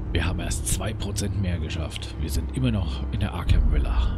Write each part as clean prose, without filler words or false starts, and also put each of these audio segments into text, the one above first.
Wir haben erst 2% mehr geschafft. Wir sind immer noch in der Arkham Villa.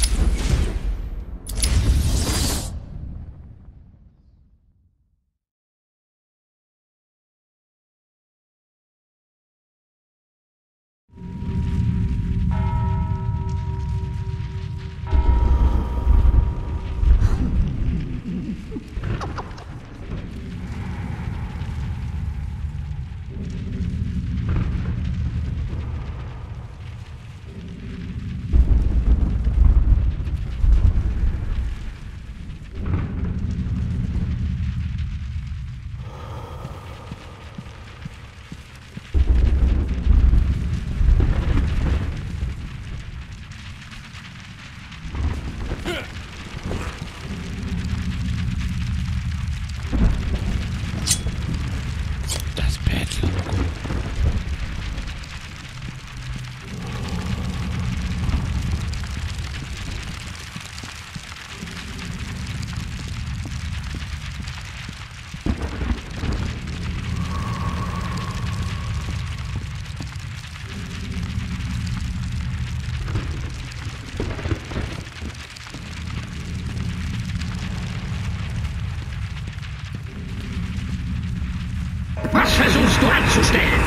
Was versuchst du anzustellen?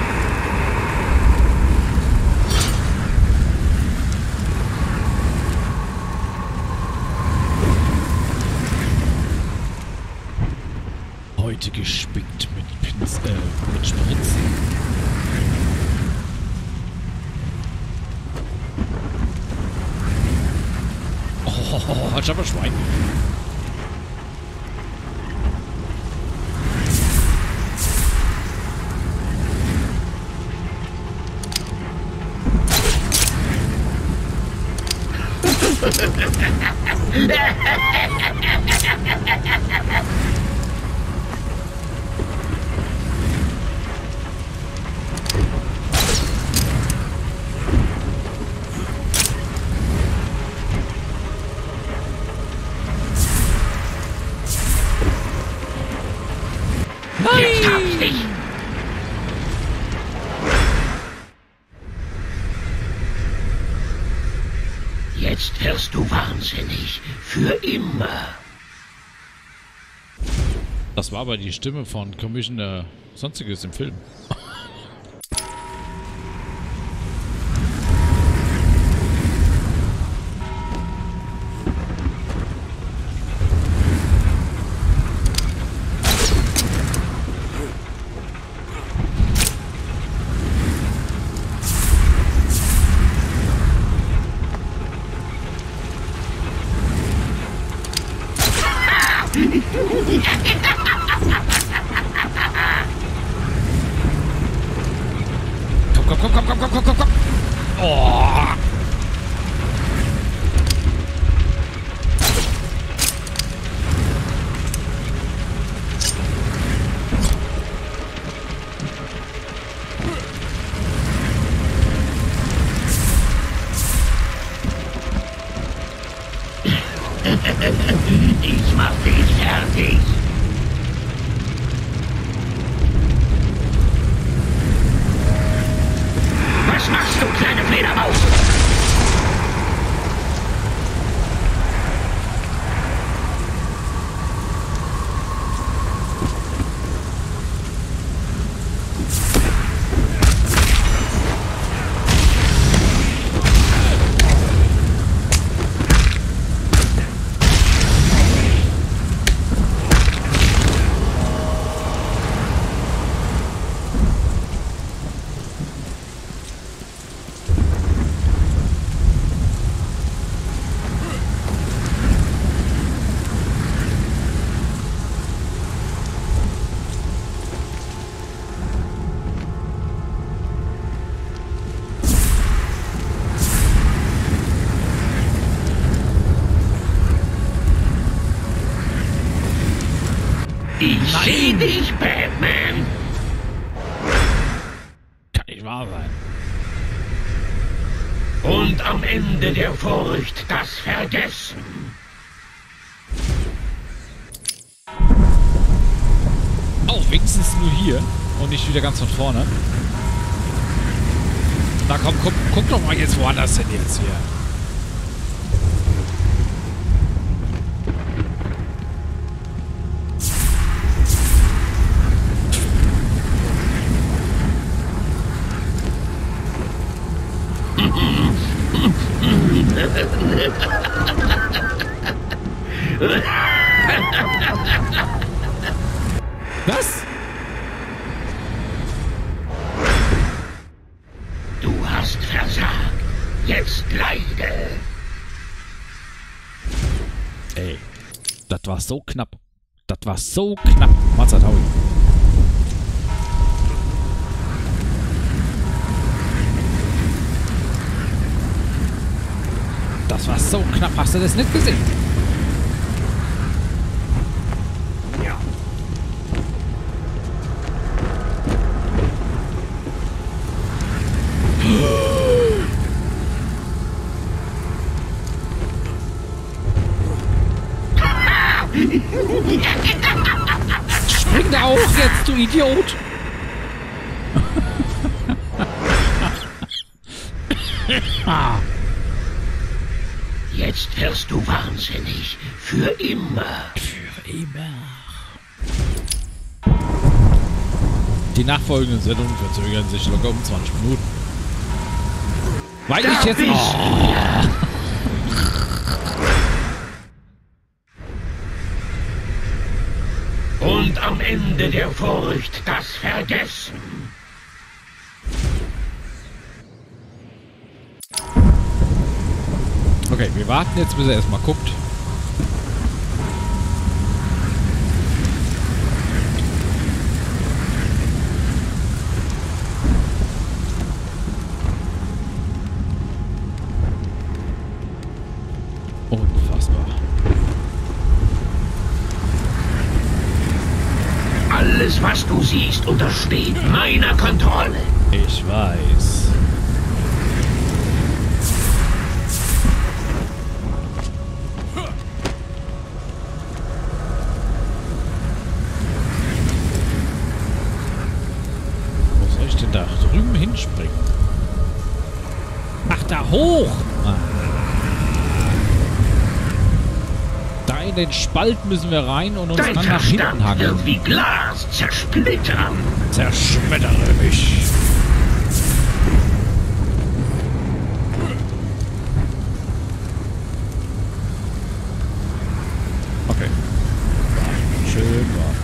Heute gespickt mit Spritzen. Oh, ich hab ein Schwein. Jetzt hab ich dich! Jetzt wirst du wahnsinnig. Für immer. Das war aber die Stimme von Commissioner Sonstiges im Film. Komm. Oh. Ich mach dich fertig. Was machst du, kleine Fledermaus? Ich seh dich, Batman. Kann nicht wahr sein. Und am Ende der Furcht das Vergessen. Oh, wenigstens nur hier und nicht wieder ganz von vorne. Na komm, guck doch mal jetzt, wo war das denn jetzt hier? Was? Du hast versagt. Jetzt leide. Ey, das war so knapp. Das war so knapp. Mazataui. Das war so knapp. Hast du das nicht gesehen? Ja. Spring da auch jetzt, du Idiot! Jetzt wirst du wahnsinnig. Für immer. Für immer. Die nachfolgenden Sendungen verzögern sich locker um 20 Minuten. Weil ich jetzt... Und am Ende der Furcht das Vergessen. Okay, wir warten jetzt, bis er erstmal guckt. Unfassbar. Alles, was du siehst, untersteht meiner Kontrolle. Ich weiß. Wo soll ich denn da drüben hinspringen? Ach, da hoch! Ah. Da in den Spalt müssen wir rein und uns Dein dann nach hinten Verstand hangeln. wird wie Glas zersplittern. Zerschmettere mich. Okay. Warten. Schön warten.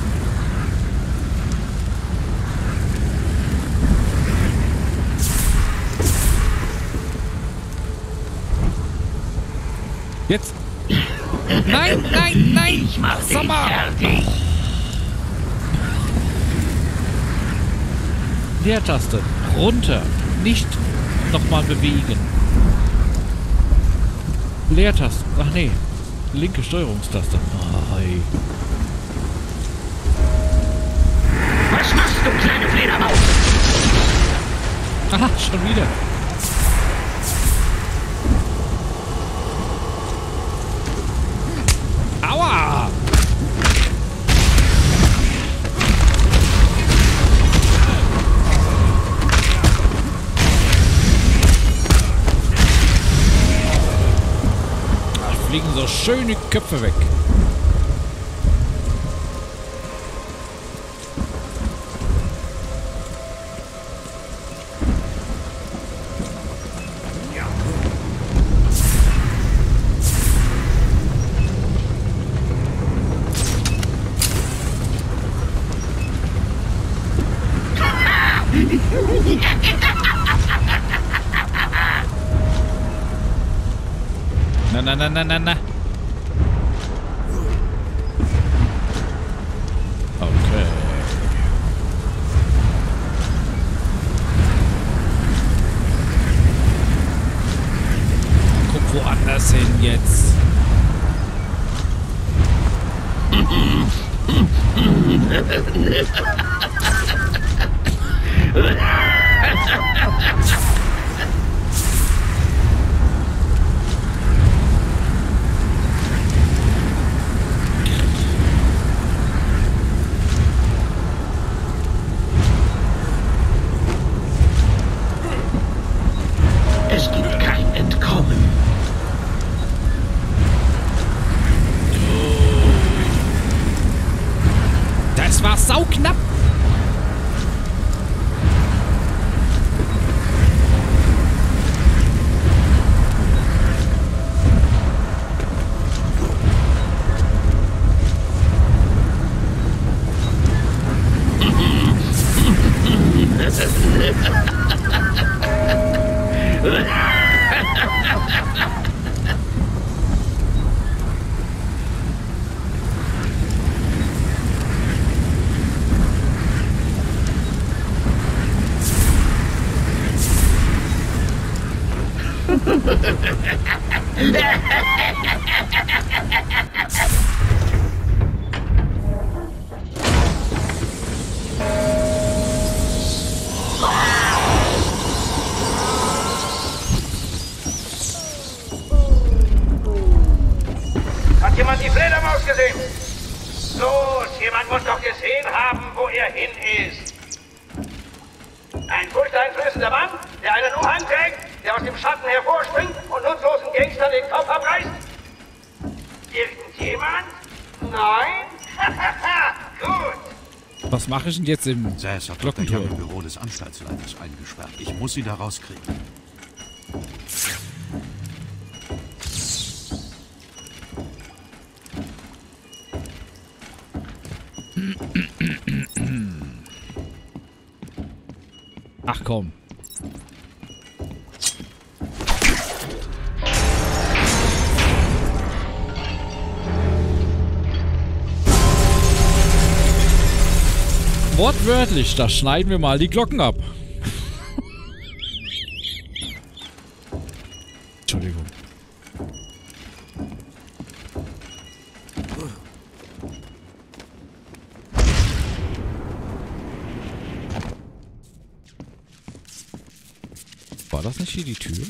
Jetzt. Nein, nein, nein! Ich mach dich Sommer! fertig. Leertaste. Runter. Nicht nochmal bewegen. Leertaste. Ach nee. Linke Steuerungstaste. Oh, hey. Was machst du, kleine Fledermaus? Aha, schon wieder. Aua! Da fliegen so schöne Köpfe weg. Na. Okay. Guck woanders hin jetzt. Es gibt kein Entkommen. Das war sauknapp. Hat jemand die Fledermaus gesehen? Los, jemand muss doch gesehen haben, wo er hin ist. Ein furchteinflößender Mann, der einen Umhang trägt, der aus dem Schatten hervorspringt und nutzlosen Gangstern den Kopf abreißt? Irgendjemand? Nein? Gut. Was mache ich denn jetzt im Sass hat Dr. Young im Glockenturm? Büro des Anstaltsleiters eingesperrt. Ich muss sie da rauskriegen. Ach komm. Wortwörtlich, da schneiden wir mal die Glocken ab. Entschuldigung. War das nicht hier die Tür?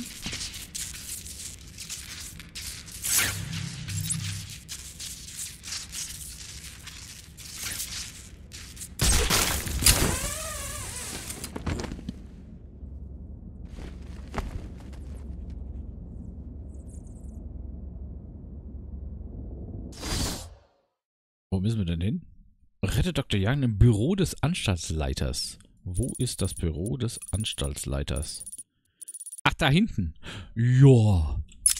Wo müssen wir denn hin? Rette Dr. Young im Büro des Anstaltsleiters. Wo ist das Büro des Anstaltsleiters? Ach, da hinten. Ja.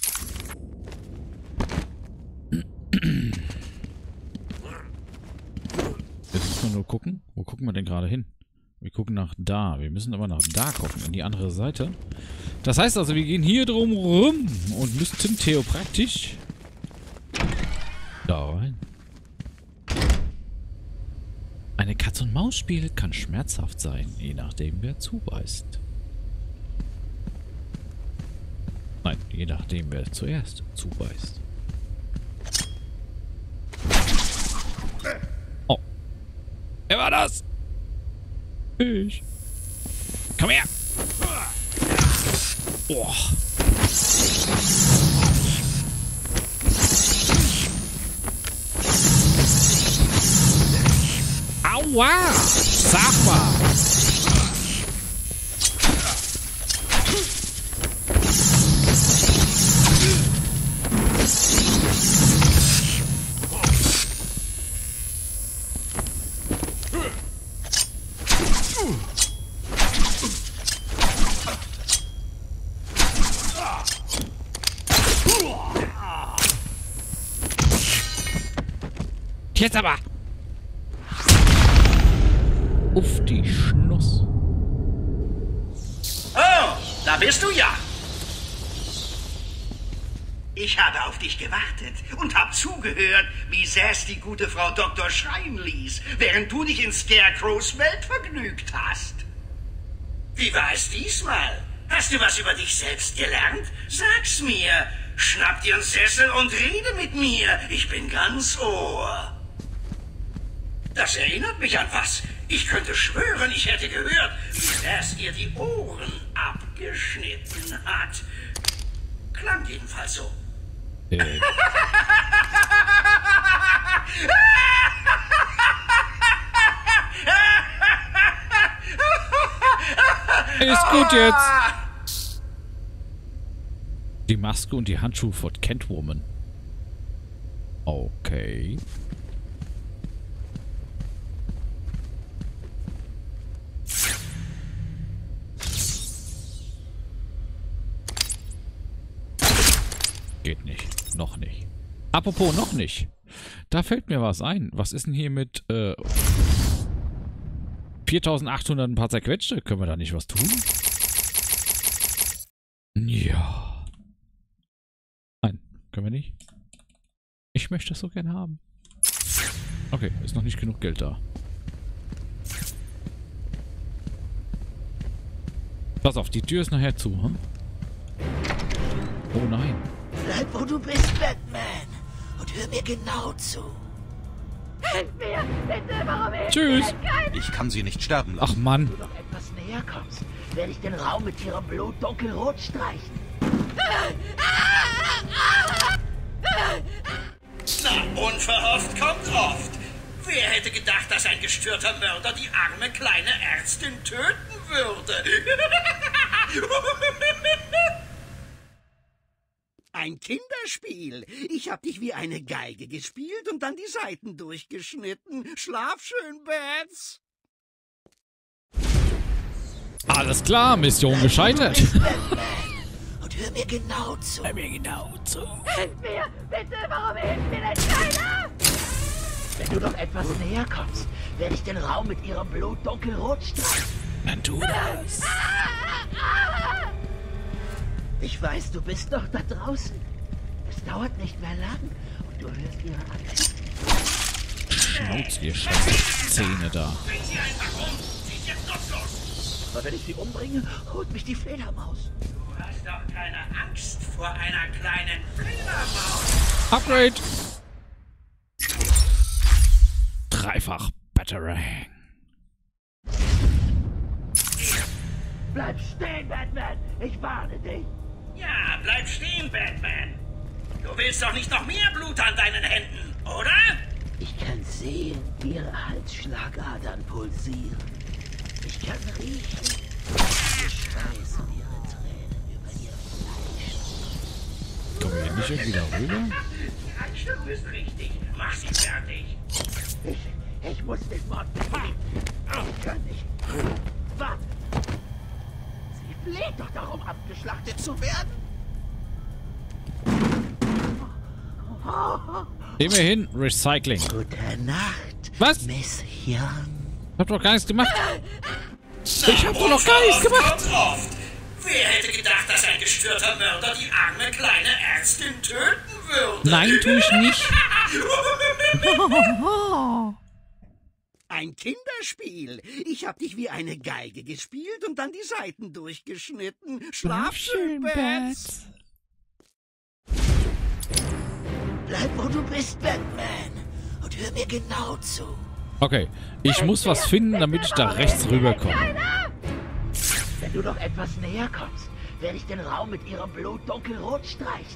Jetzt müssen wir nur gucken. Wo gucken wir denn gerade hin? Wir gucken nach da. Wir müssen aber nach da gucken, in die andere Seite. Das heißt also, wir gehen hier drum rum und müssten theopraktisch da rein. Eine Katz-und-Maus-Spiel kann schmerzhaft sein, je nachdem, wer zubeißt. Nein, je nachdem, wer zuerst zubeißt. Oh. Wer war das? Ich. Komm her! Oh. Aua! Sag mal! Jetzt aber! Auf die Schnuss. Oh, da bist du ja. Ich habe auf dich gewartet und habe zugehört, wie Sass die gute Frau Doktor schreien ließ, während du dich in Scarecrows Welt vergnügt hast. Wie war es diesmal? Hast du was über dich selbst gelernt? Sag's mir. Schnapp dir einen Sessel und rede mit mir. Ich bin ganz Ohr. Das erinnert mich an was. Ich könnte schwören, ich hätte gehört, wie Sass ihr die Ohren abgeschnitten hat. Klang jedenfalls so. Ist gut jetzt. Die Maske und die Handschuhe von Catwoman. Okay. Geht nicht. Noch nicht. Apropos noch nicht. Da fällt mir was ein. Was ist denn hier mit 4.800 ein paar zerquetschte? Können wir da nicht was tun? Ja. Nein, können wir nicht. Ich möchte das so gerne haben. Okay, ist noch nicht genug Geld da. Pass auf, die Tür ist nachher zu, hm? Oh nein. Bleib, wo du bist, Batman. Und hör mir genau zu. Hilf mir! Bitte, warum hilft Tschüss. mir keiner? Ich kann sie nicht sterben Ach lassen. Mann. Wenn du noch etwas näher kommst, werde ich den Raum mit ihrem Blut dunkelrot streichen. Na, unverhofft kommt oft. Wer hätte gedacht, dass ein gestörter Mörder die arme kleine Ärztin töten würde? Ein Kinderspiel. Ich hab dich wie eine Geige gespielt und dann die Saiten durchgeschnitten. Schlaf schön, Bats. Alles klar, Mission gescheitert. Und hör mir genau zu. Hilf mir! Bitte, warum hilft mir denn keiner? Wenn du noch etwas näher kommst, werde ich den Raum mit ihrem Blut dunkelrot streichen. Dann tu das. Ich weiß, du bist noch da draußen. Es dauert nicht mehr lang und du hörst ihre Angst. Schnauz, ihr scheiß Zähne da. Bring sie einfach um. Sie ist jetzt nutzlos. Aber wenn ich sie umbringe, holt mich die Fledermaus. Du hast doch keine Angst vor einer kleinen Fledermaus. Upgrade. Dreifach Batarang. Bleib stehen, Batman! Ich warne dich! Ja, bleib stehen, Batman. Du willst doch nicht noch mehr Blut an deinen Händen, oder? Ich kann sehen, wie ihre Halsschlagadern pulsieren. Ich kann riechen, ihr Schweiß und ihre Tränen über ihr Fleisch. Kommen wir hier nicht irgendwie da rüber? Die Einstellung ist richtig. Mach sie fertig. Ich muss den Mord begehen. Ich kann nicht. Warte! Sie fleht doch darum, abgeschlachtet zu werden. Immerhin Recycling. Gute Nacht, Was? Miss Young. Ich hab doch gar nichts gemacht. Ich hab doch noch gar nichts gemacht. Kommt oft. Wer hätte gedacht, dass ein gestörter Mörder die arme kleine Ärztin töten würde? Nein, tu ich nicht. Ein Kinderspiel. Ich hab dich wie eine Geige gespielt und dann die Saiten durchgeschnitten. Schlaf schön, Bats. Bleib, wo du bist, Batman. Und hör mir genau zu. Okay, ich muss was finden, damit ich da rechts rüberkomme. Wenn du noch etwas näher kommst, werde ich den Raum mit ihrem Blut dunkelrot streichen.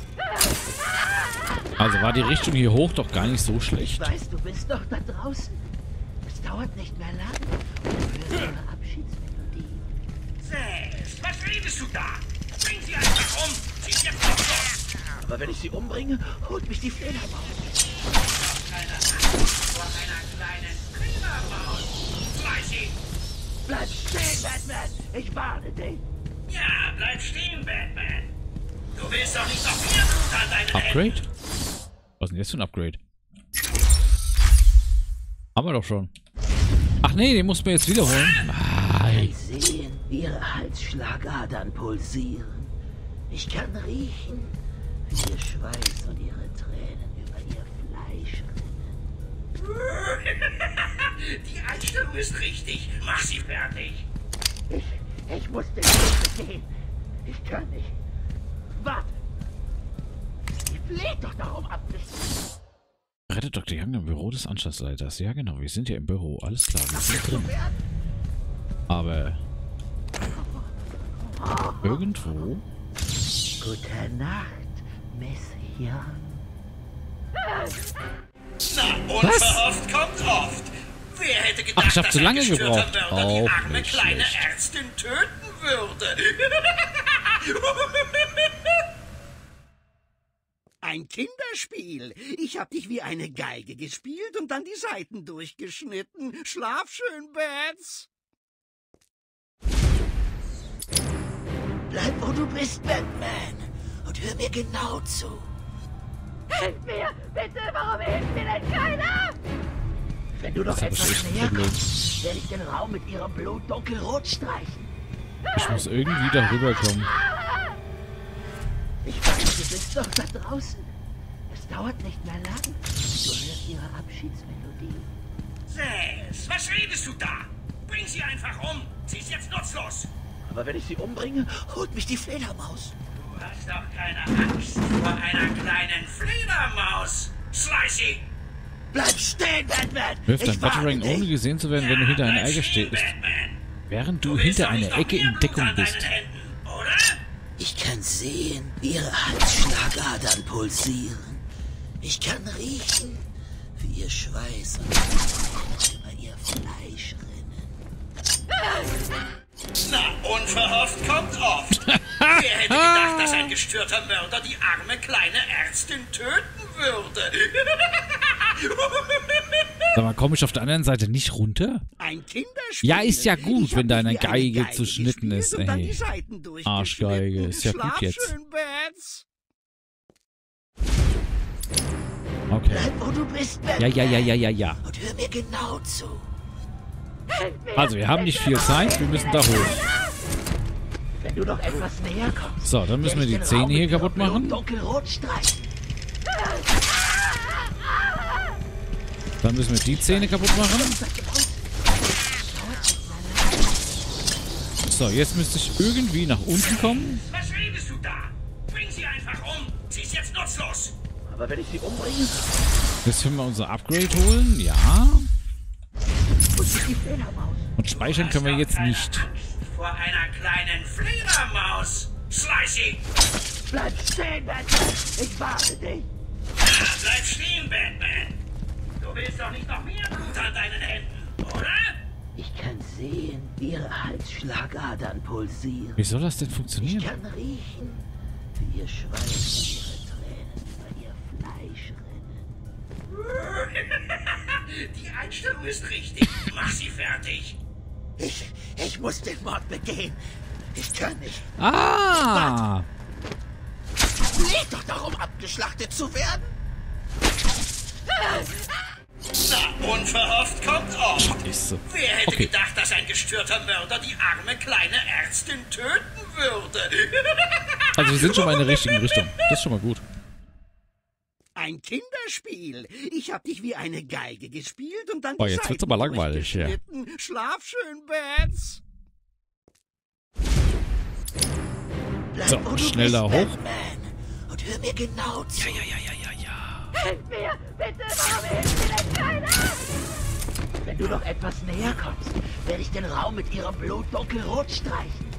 Also war die Richtung hier hoch doch gar nicht so Ich schlecht. weiß, du bist noch da draußen. Es dauert nicht mehr lang. Und du hörst ihre Abschiedsmelodie. Selbst, was redest du da? Bring sie einfach um. Sie ist jetzt noch los. Aber wenn ich sie umbringe, holt mich die Fledermaus. Keine Angst vor einer kleinen Fledermaus. Fleiß sie. Bleib stehen, Batman. Ich warne dich. Ja, bleib stehen, Batman. Du willst doch nicht noch mehr Blut an deinen Händen. Upgrade? Was ist denn jetzt für ein Upgrade? Haben wir doch schon. Ach nee, den muss man jetzt wiederholen. Nein. Ich sehe, wie ihre Halsschlagadern pulsieren. Ich kann riechen, wie ihr Schweiß und ihre Tränen über ihr Fleisch rinnen. Die Einstellung ist richtig. Mach sie fertig. Ich muss den Weg begehen. Ich kann nicht. Warte! Sie fleht doch darum, abgeschlossen. Rettet Dr. Young im Büro des Anstaltsleiters. Ja genau, wir sind ja im Büro. Alles klar, wir sind drin. Aber irgendwo... Gute Nacht, Miss Young. Na, unverhofft kommt oft. Wer hätte gedacht, Ach, ich hab dass zu ein lange gestörter gebraucht. Mörder die Auch arme nicht kleine schlecht. Ärztin töten würde? Ein Kinderspiel. Ich hab dich wie eine Geige gespielt und dann die Saiten durchgeschnitten. Schlaf schön, Bats. Bleib, wo du bist, Batman. Und hör mir genau zu. Hilf mir! Bitte, warum hilft mir denn keiner? Wenn du doch Das hab ich etwas echt ein näher Problem. kommst, werde ich den Raum mit ihrem Blut dunkelrot streichen. Ich muss irgendwie da rüberkommen. Ich weiß, du bist doch da draußen. Es dauert nicht mehr lang. Du hörst ihre Abschiedsmelodie. Sess, was redest du da? Bring sie einfach um. Sie ist jetzt nutzlos. Aber wenn ich sie umbringe, holt mich die Fledermaus. Du hast doch keine Angst vor einer kleinen Fledermaus. Slicey! Bleib stehen, Batman! Wirf dein Ich warne Batarang, dich. ohne gesehen zu werden, wenn du hinter einer bleib Ecke stehen, stehst. Batman. Während du willst hinter doch nicht einer noch Ecke mehr in Blut Deckung an bist. deinen Händen, oder? Ich kann sehen, wie ihre Halsschlagadern pulsieren. Ich kann riechen, wie ihr Schweiß und über ihr Fleisch rinnen. Na, unverhofft kommt oft. Wer hätte gedacht, dass ein gestörter Mörder die arme kleine Ärztin töten würde? Sag mal, komm ich auf der anderen Seite nicht runter? Ein Kinderspiel. Ja, ist ja gut, Ich hab wenn deine dich wie eine Geige zerschnitten gespielt ist, und dann ey. die Saiten durchgeschnitten. Arschgeige, ist ja gut Schlaf jetzt. schön, Bats. Okay. Bleib, wo du bist, Batman. Ja. Und hör mir genau zu. Also, wir haben nicht viel Zeit, wir müssen da hoch. Wenn du doch etwas näher kommst, So, dann müssen wir die werde ich den Raum Zähne hier mit ihrem kaputt Blut machen. dunkelrot streichen. Dann müssen wir die Zähne kaputt machen. So, jetzt müsste ich irgendwie nach unten kommen. Was redest du da? Bring sie einfach um. Sie ist jetzt nutzlos. Aber wenn ich sie umbringe, Jetzt können wir unser Upgrade holen. Ja. holt mich die Fledermaus. Und speichern können wir jetzt nicht. Angst vor einer kleinen Fledermaus. Slicey! Bleib stehen, Batman. Ich warne dich. Ja, bleib stehen, Batman. Du willst doch nicht noch mehr Blut an deinen Händen, oder? Ich kann sehen, wie ihre Halsschlagadern pulsieren. Wie soll das denn Ich funktionieren? kann riechen, wie ihr Schweiß und ihre Tränen über ihr Fleisch rinnen. Die Einstellung ist richtig. Mach sie fertig. Ich muss den Mord begehen. Ich kann nicht. Ah! Leg doch darum, abgeschlachtet zu werden. Na, unverhofft kommt oft. Scheiße. Wer hätte Okay. gedacht, dass ein gestörter Mörder die arme kleine Ärztin töten würde? Also wir sind schon mal in der richtigen Richtung. Das ist schon mal gut. Ein Kinderspiel. Ich hab dich wie eine Geige gespielt und dann Oh, die jetzt wird's Saiten aber langweilig, ja. durchgeschnitten. Schlaf schön, Bats. Bleib, So, wo du schnell da bist, hoch. Batman. Und hör mir genau zu. Ja. Hilf mir! Bitte, warum hilft mir denn keiner? Wenn du noch etwas näher kommst, werde ich den Raum mit ihrem Blut dunkelrot streichen.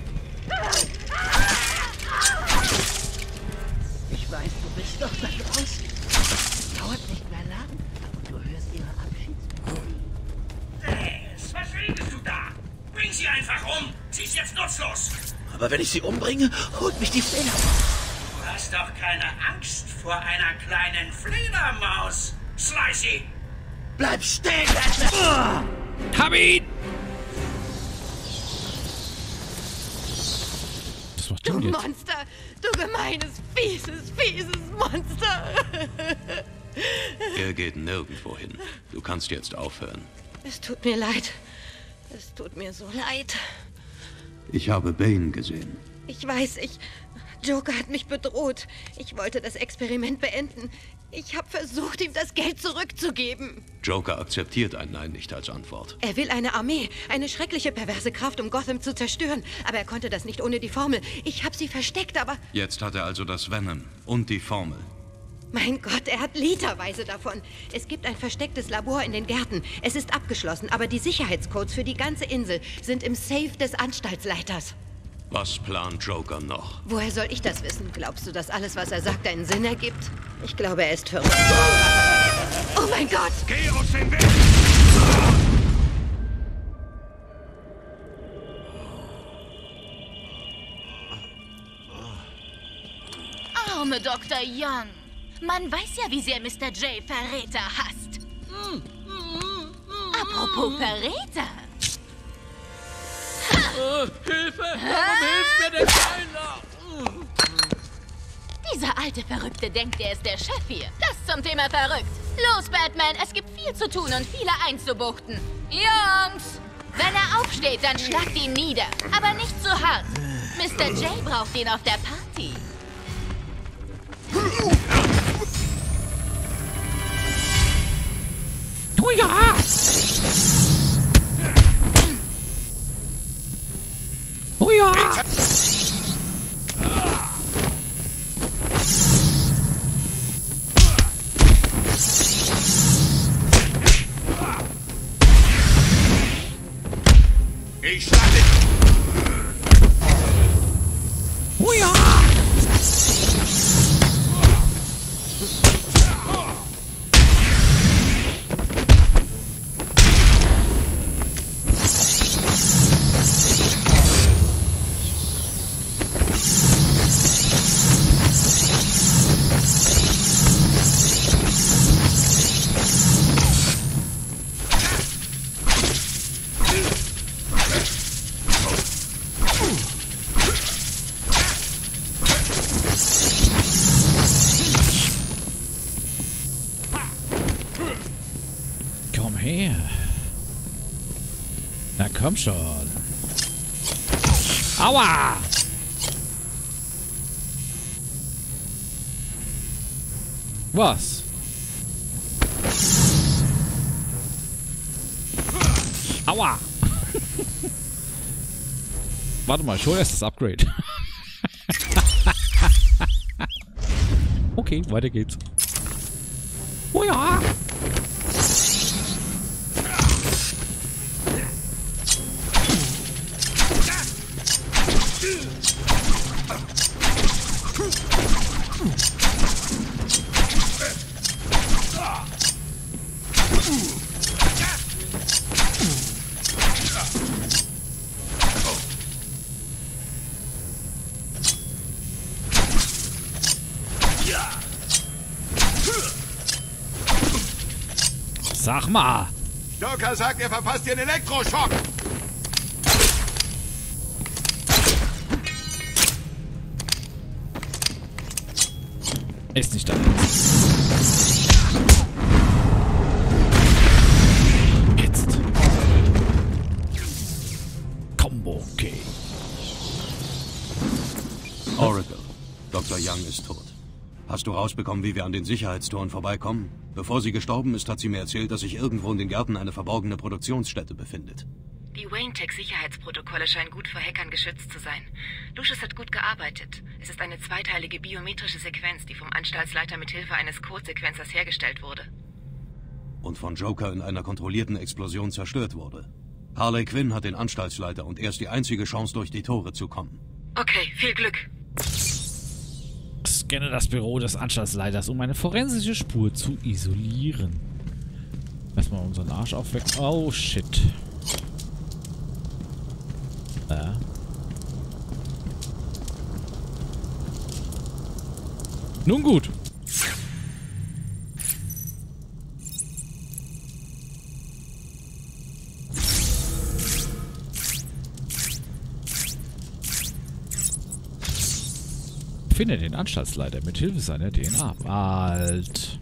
Ich weiß, du bist doch da draußen. Es dauert nicht mehr lang und du hörst ihre Abschiedsmelodie. Was redest du da? Bring sie einfach um. Sie ist jetzt nutzlos. Aber wenn ich sie umbringe, holt mich die Fledermaus. Du hast doch keine Angst vor einer kleinen Fledermaus. Slicey! Bleib stehen, Batman! Hab ihn! Was macht Du du jetzt? Monster! Du gemeines, fieses Monster! Er geht nirgendwo hin. Du kannst jetzt aufhören. Es tut mir leid. Es tut mir so leid. Ich habe Bane gesehen. Ich weiß, Joker hat mich bedroht. Ich wollte das Experiment beenden. Ich habe versucht, ihm das Geld zurückzugeben. Joker akzeptiert ein Nein nicht als Antwort. Er will eine Armee, eine schreckliche, perverse Kraft, um Gotham zu zerstören. Aber er konnte das nicht ohne die Formel. Ich habe sie versteckt, aber... Jetzt hat er also das Venom und die Formel. Mein Gott, er hat literweise davon. Es gibt ein verstecktes Labor in den Gärten. Es ist abgeschlossen, aber die Sicherheitscodes für die ganze Insel sind im Safe des Anstaltsleiters. Was plant Joker noch? Woher soll ich das wissen? Glaubst du, dass alles, was er sagt, einen Sinn ergibt? Ich glaube, er ist verrückt. Oh mein Gott! Geh aus dem Weg! Arme Dr. Young. Man weiß ja, wie sehr Mr. J Verräter hasst. Apropos Verräter. Hilfe! Warum hilft mir denn keiner? Dieser alte Verrückte denkt, er ist der Chef hier. Das zum Thema verrückt. Los, Batman, es gibt viel zu tun und viele einzubuchten. Jungs! Wenn er aufsteht, dann schlagt ihn nieder. Aber nicht zu hart. Mr. J braucht ihn auf der Party. Oh ja! Oh ja! Ich schlag dich! Oh ja! Komm her. Na komm schon. Aua! Was? Aua! Warte mal, schon erst das Upgrade. Okay, weiter geht's. Oh ja! Sag mal! Joker sagt, er verpasst dir einen Elektroschock! Ist nicht da. Jetzt. Combo, okay. Oracle, Dr. Young ist tot. Hast du rausbekommen, wie wir an den Sicherheitstoren vorbeikommen? Bevor sie gestorben ist, hat sie mir erzählt, dass sich irgendwo in den Gärten eine verborgene Produktionsstätte befindet. Die Wayne-Tech-Sicherheitsprotokolle scheinen gut vor Hackern geschützt zu sein. Lucius hat gut gearbeitet. Es ist eine zweiteilige biometrische Sequenz, die vom Anstaltsleiter mit Hilfe eines Codesequenzers hergestellt wurde. Und von Joker in einer kontrollierten Explosion zerstört wurde. Harley Quinn hat den Anstaltsleiter und er ist die einzige Chance, durch die Tore zu kommen. Okay, viel Glück. Scanne das Büro des Anstaltsleiters, um eine forensische Spur zu isolieren. Erstmal unseren Arsch aufwecken. Oh, shit. Nun gut. Finde den Anstaltsleiter mit Hilfe seiner DNA. Alt.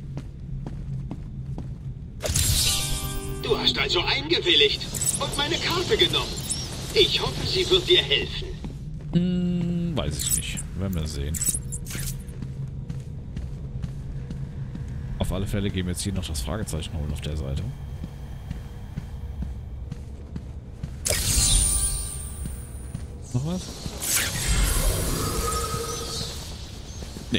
Du hast also eingewilligt und meine Karte genommen. Ich hoffe, sie wird dir helfen. Weiß ich nicht. Werden wir sehen. Auf alle Fälle gehen wir jetzt hier noch das Fragezeichen holen auf der Seite. Noch was? Nee.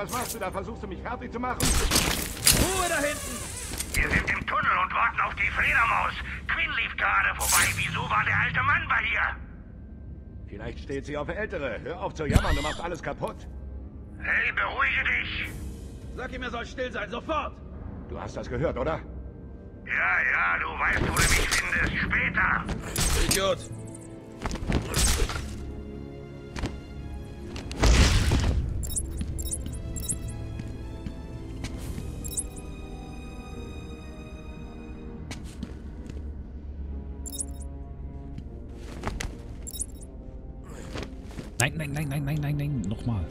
Was machst du da? Versuchst du mich fertig zu machen? Ruhe da hinten! Wir sind im Tunnel und warten auf die Fledermaus. Quinn lief gerade vorbei. Wieso war der alte Mann bei ihr? Vielleicht steht sie auf Ältere. Hör auf zu jammern, du machst alles kaputt. Hey, beruhige dich. Sag ihm, er soll still sein, sofort! Du hast das gehört, oder? Ja, du weißt, wo du mich findest. Später. Idiot! Nein, nochmal.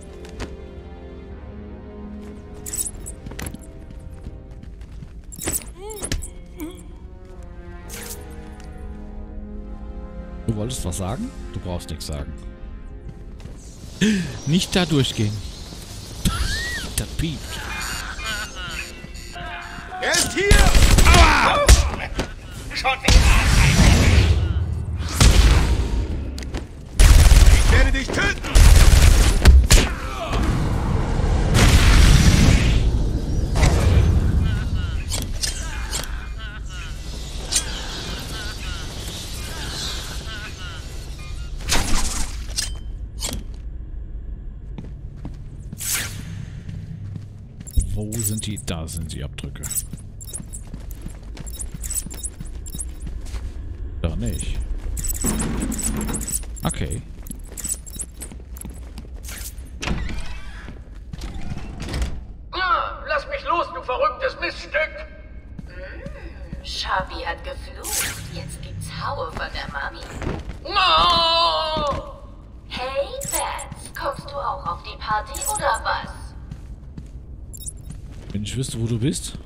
Du wolltest was sagen? Du brauchst nichts sagen. Nicht da durchgehen. Das piept. Er ist hier! Aua! Schon wieder. Ich werde dich töten! Wo sind die? Da sind die Abdrücke. Da nicht. Okay. Lass mich los, du verrücktes Miststück! Sharpie hat geflucht. Jetzt gibt's Haue von der Mami. No! Hey, Bats, kommst du auch auf die Party oder was? Wenn ich wüsste, wo du bist.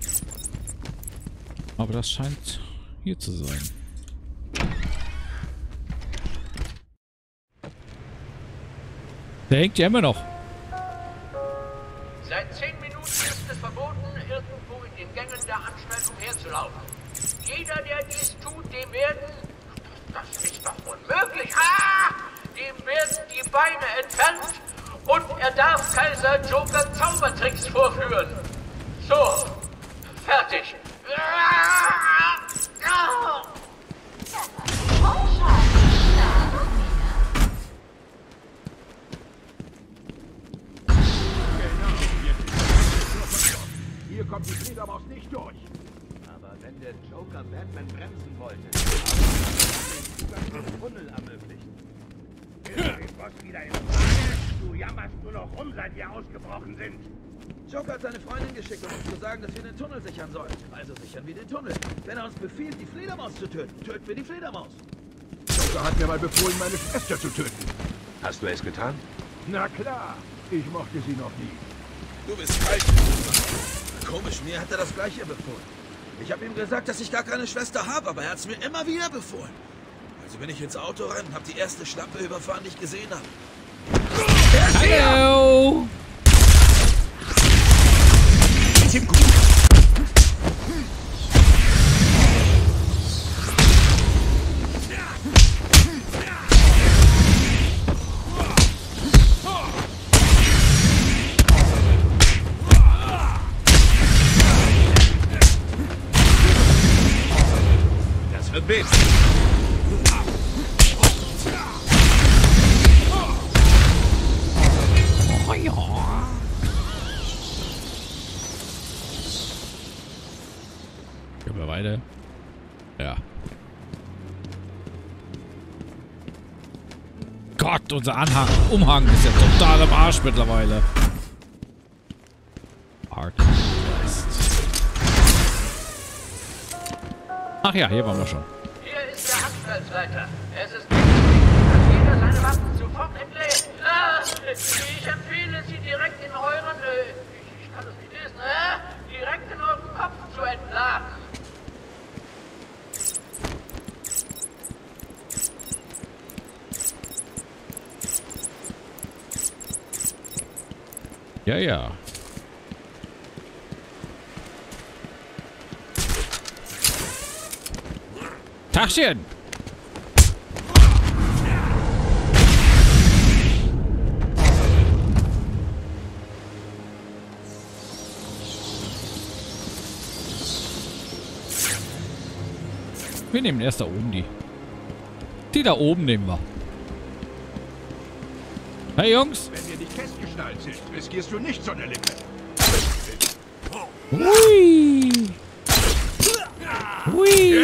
Aber das scheint hier zu sein. Der hängt ja immer noch. Seit 10 Minuten ist es verboten, irgendwo in den Gängen der Anstalt umherzulaufen. Jeder, der dies tut, dem werden... Das ist doch unmöglich! Dem werden die Beine entfernt und er darf Kaiser Joker Zaubertricks vorführen. So, fertig. Hier kommt die Fledermaus nicht durch. Aber wenn der Joker Batman bremsen wollte, dann den Zugang zum Tunnel ermöglicht. Ist den Boss wieder in Frage? Du jammerst nur noch rum, seit wir ausgebrochen sind. Joker hat seine Freundin geschickt, um uns zu sagen, dass wir den Tunnel sichern sollen. Also sichern wir den Tunnel. Wenn er uns befiehlt, die Fledermaus zu töten, töten wir die Fledermaus. Joker hat mir mal befohlen, meine Schwester zu töten. Hast du es getan? Na klar, ich mochte sie noch nie. Du bist falsch. Komisch, mir hat er das Gleiche befohlen. Ich habe ihm gesagt, dass ich gar keine Schwester habe, aber er hat es mir immer wieder befohlen. Also bin ich ins Auto rein und habe die erste Schlampe überfahren, die ich gesehen habe. Hallo! Das wird wild. Oh ja. Gehen wir weiter. Ja. Gott, unser Umhang ist ja total am Arsch mittlerweile. Arkham West. Ach ja, hier waren wir schon. Hier ist der Anstaltsleiter. Es ist wichtig, dass jeder seine Waffen sofort entlädt. Ich empfehle Sie direkt in euren... ich kann das nicht lesen. Direkt in euren Kopf zu entladen. Ja, ja. Tachchen! wir nehmen erst da oben die. Die da oben nehmen wir. Hey Jungs! Wenn wir nicht festgeschnallt sind, riskierst du nicht so eine Lippe. Hui! Hui!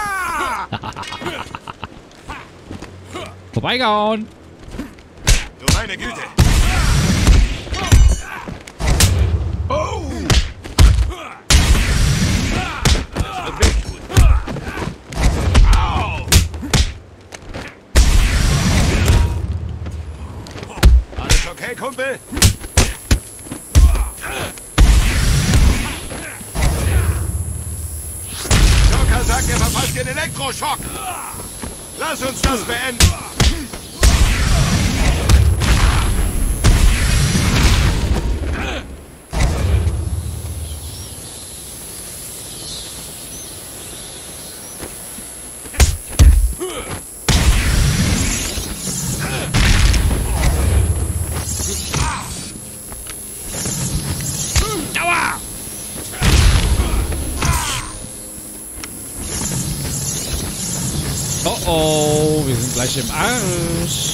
Vorbeigehauen! Du meine Güte! Oh! Das wird wehtun. Au! Alles okay, Kumpel? Joker sagt, er verpasst den Elektroschock. Lass uns das beenden. Oh oh, wir sind gleich im Arsch.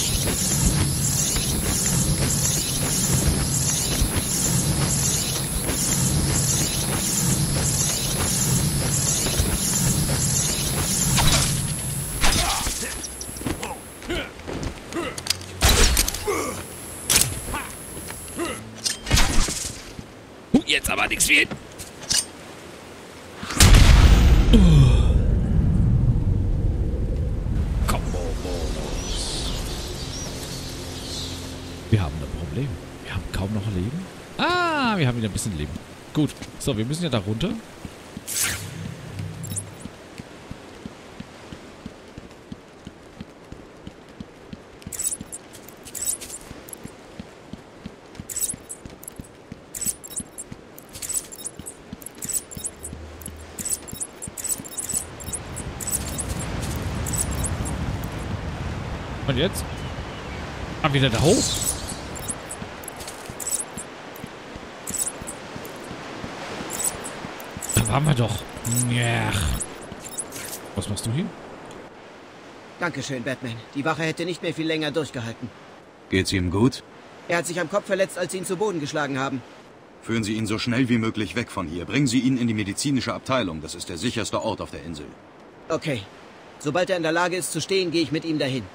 Jetzt aber nichts wie. Wir haben ein Problem. Wir haben kaum noch Leben. Ah, wir haben wieder ein bisschen Leben. Gut. So, wir müssen ja da runter. Und jetzt? Ah, wieder da hoch. Da waren wir doch. Ja. Was machst du hier? Dankeschön, Batman. Die Wache hätte nicht mehr viel länger durchgehalten. Geht's ihm gut? Er hat sich am Kopf verletzt, als sie ihn zu Boden geschlagen haben. Führen Sie ihn so schnell wie möglich weg von hier. Bringen Sie ihn in die medizinische Abteilung. Das ist der sicherste Ort auf der Insel. Okay. Sobald er in der Lage ist zu stehen, gehe ich mit ihm dahin.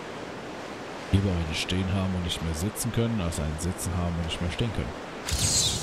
Lieber eine stehen haben und nicht mehr sitzen können, als einen sitzen haben und nicht mehr stehen können.